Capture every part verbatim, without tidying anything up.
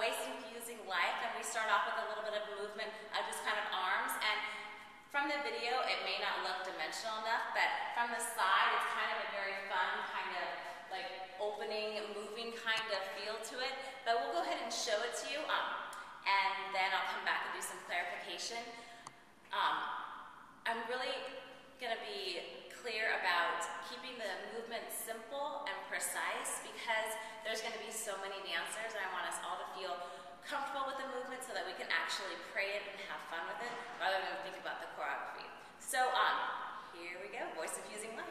Voice Infusing Life, and we start off with a little bit of movement of just kind of arms. And from the video, it may not look dimensional enough, but from the side, it's kind of a very fun kind of like opening, moving kind of feel to it. But we'll go ahead and show it to you, um, and then I'll come back and do some clarification. Um, I'm really going to be clear about keeping the movement simple and precise because there's going to be so many dancers, and I want us all to feel comfortable with the movement so that we can actually pray it and have fun with it rather than think about the choreography. So um, here we go, Voice Infusing Life.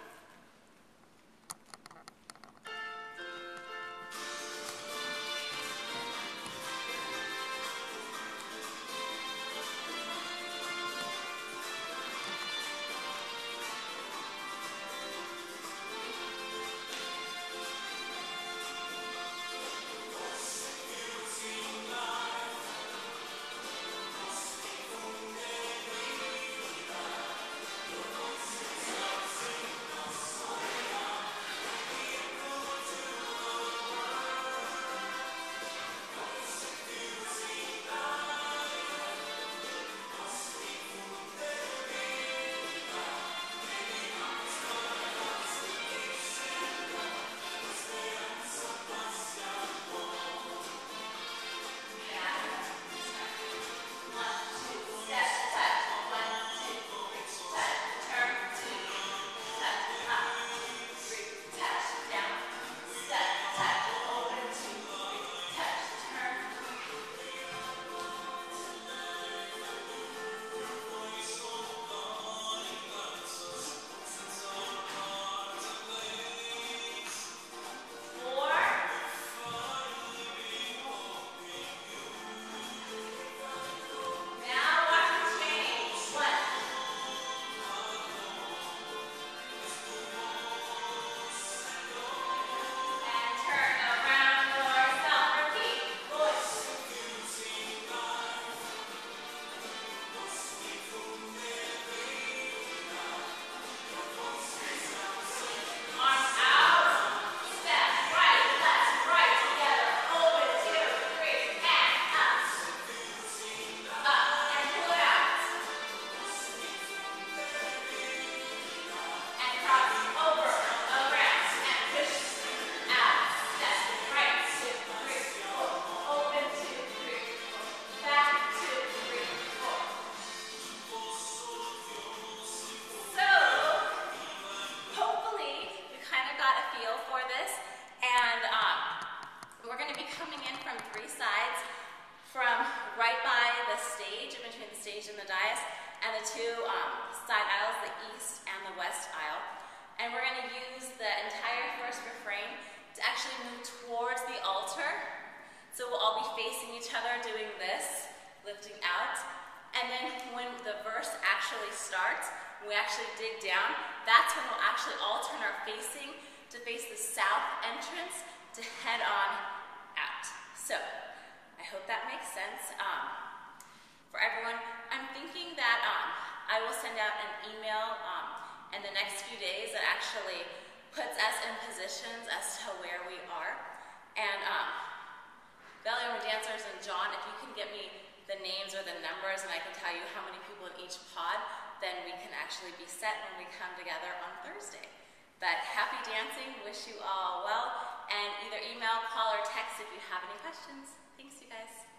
And the dais, and the two um, side aisles, the east and the west aisle. And we're going to use the entire first refrain to actually move towards the altar. So we'll all be facing each other doing this, lifting out. And then when the verse actually starts, when we actually dig down, that's when we'll actually all turn our facing to face the south entrance to head on out. So I hope that makes sense. Um, For everyone, I'm thinking that um, I will send out an email um, in the next few days that actually puts us in positions as to where we are. And um, Belly Room dancers and John, if you can get me the names or the numbers and I can tell you how many people in each pod, then we can actually be set when we come together on Thursday. But happy dancing, wish you all well, and either email, call, or text if you have any questions. Thanks, you guys.